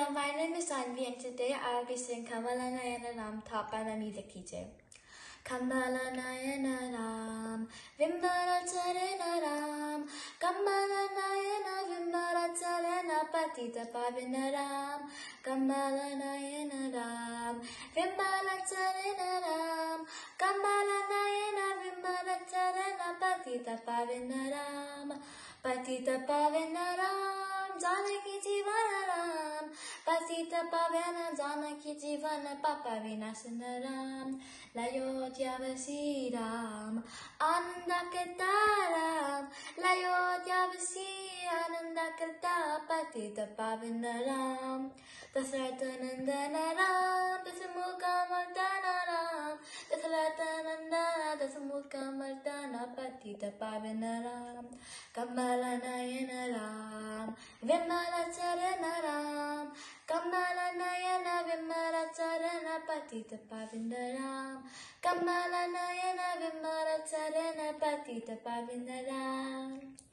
everyone, my name is Sanvi and today I'll be singing Kamala Nayana Ram taught by my music teacher. Kamala Nayana Ram, Vimbara Charena Ram, Kamala Nayana Vimbara Charena Patita Pavina Ram, Kamala Nayana Ram, Vimbara Charena Ram, Kamala Nayana Vimbara Charena Patita Pavina Ram, Patita Pavina Ram. Janaki Jivana Ram, Pasita Pavana, Janaki Jivana, Papa Vinasana Ram, Layodhya Vasi Ram, Ananda Kataram, Layodhya Vasi, Ananda Kata, Patita Pavana Ram, Dasaratanandana Ram, Dasamukha Mardana Ram, Dasaratanandana, Dasamukha Mardana, Patita Pavana Ram, Kamala Nayana Ram, Vimala Charana Ram, Kamala Nayana Vimala Charana Patita Pavina Ram, Kamala Nayana Vimala Charana Patita Pavina Ram.